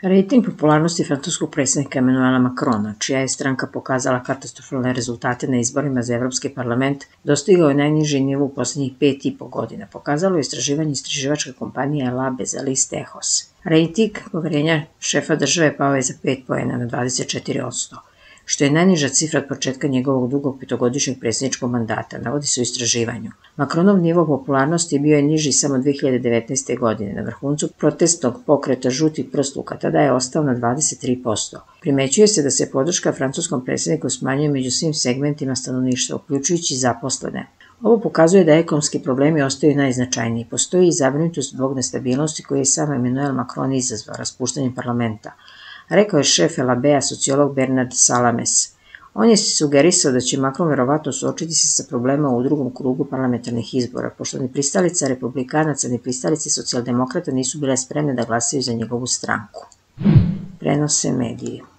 Rejting popularnosti francuskog predsjednika Emmanuela Macrona, čija je stranka pokazala katastrofalne rezultate na izborima za Evropski parlament, dostigao je najniži nivo u poslednjih 5,5 godina, pokazalo je istraživanje istraživačke kompanije Elabe za list Echos. Rejting poverenja šefa države pao je za 5 poena na 24%, što je najniža cifra od početka njegovog dugog petogodišnjeg predsjedničkog mandata, navodi se u istraživanju. Macronov nivo popularnosti bio je niži samo 2019. godine, na vrhuncu protestnog pokreta žutih prsluka, tada je ostao na 23%. Primećuje se da se podrška francuskom predsjedniku smanjuje među svim segmentima stanovništva, uključujući zaposlene. Ovo pokazuje da ekonomski problemi ostaju najznačajniji. Postoji i zabrinutost zbog nestabilnosti koju je sam Emmanuel Macron izazvao raspuštanjem parlamenta, rekao je šef Elabea sociolog Bernard Salames. On je sugerisao da će Macron verovatno suočiti se sa problema u drugom krugu parlamentarnih izbora, pošto ni pristalica republikanaca ni pristalice socijaldemokrata nisu bile spremne da glasaju za njegovu stranku. Prenose mediji.